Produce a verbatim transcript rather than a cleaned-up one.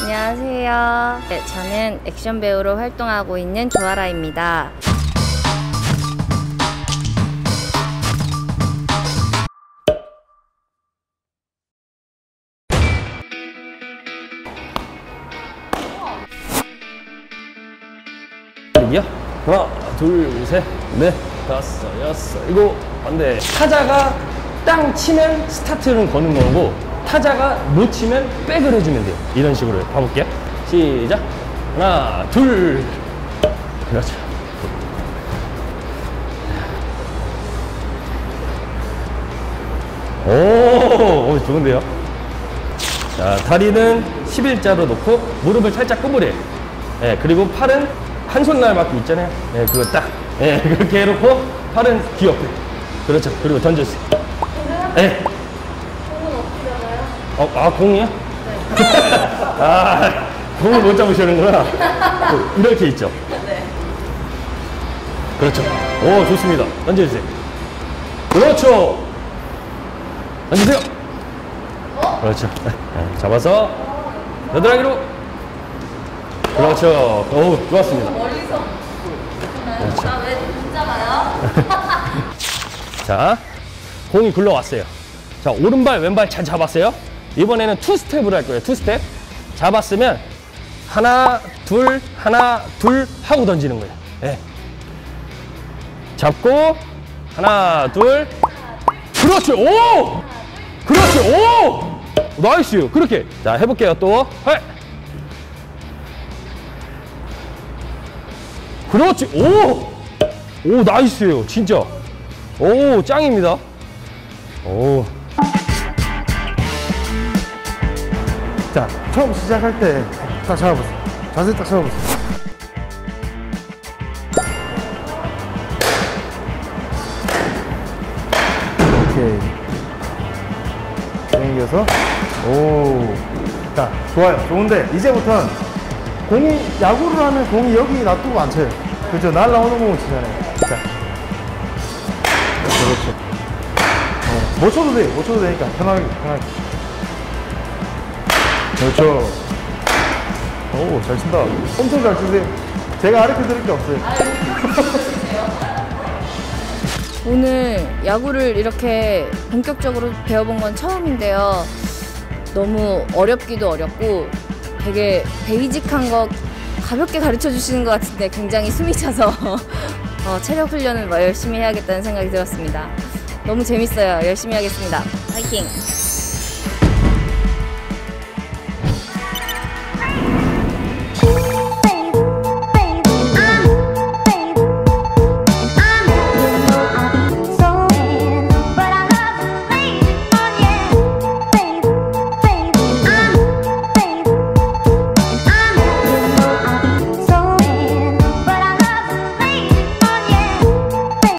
안녕하세요. 네, 저는 액션 배우로 활동하고 있는 조아라입니다. 여기요? 하나, 둘, 셋, 넷, 다섯, 여섯, 일곱, 반대. 타자가 땅 치면 스타트는 거는 거고, 타자가 못 치면 백을 해주면 돼요. 이런 식으로 가볼게요. 시작. 하나, 둘. 그렇죠. 오, 오 좋은데요? 자, 다리는 십일자로 놓고, 무릎을 살짝 구부려요. 예, 그리고 팔은 한 손날밖에 있잖아요. 예, 그거 딱. 예, 그렇게 해놓고, 팔은 귀 옆에. 그렇죠. 그리고 던져주세요. 예. 공은 어떻게 잡아요? 어, 아, 공이요? 네. 아, 공을 못 잡으시는구나. 이렇게 있죠? 네. 그렇죠. 오, 좋습니다. 던져주세요. 그렇죠. 던지세요. 어? 그렇죠. 네, 잡아서, 겨드랑이로. 그렇죠. 오, 좋았습니다. 멀리서. 그렇죠. 아, 왜 못 잡아요? 자, 공이 굴러왔어요. 자, 오른발, 왼발 잘 잡았어요. 이번에는 투 스텝으로 할 거예요. 투 스텝. 잡았으면 하나, 둘, 하나, 둘 하고 던지는 거예요. 네. 잡고 하나, 둘. 그렇죠. 오! 그렇죠. 오! 나이스. 그렇게. 자, 해볼게요. 또. 해. 그렇지. 오! 오, 나이스예요. 진짜. 오, 짱입니다. 오. 자, 처음 시작할 때 딱 잡아보세요. 자세 딱 잡아보세요. 오케이. 당겨서. 오. 자, 좋아요. 좋은데, 이제부터는 공이, 야구를 하면 공이 여기 놔두고 안 쳐요. 그렇죠? 날라오는 공을 치잖아요. 자. 그렇죠. 어, 못 쳐도 돼요. 못 쳐도 되니까. 편하게, 편하게. 그렇죠. 오, 잘 친다. 엄청 잘 치세요. 제가 가르쳐 드릴 게 없어요. 오늘 야구를 이렇게 본격적으로 배워본 건 처음인데요. 너무 어렵기도 어렵고 되게 베이직한 거 가볍게 가르쳐 주시는 것 같은데 굉장히 숨이 차서 어, 체력 훈련을 열심히 해야겠다는 생각이 들었습니다. 너무 재밌어요. 열심히 하겠습니다. 파이팅!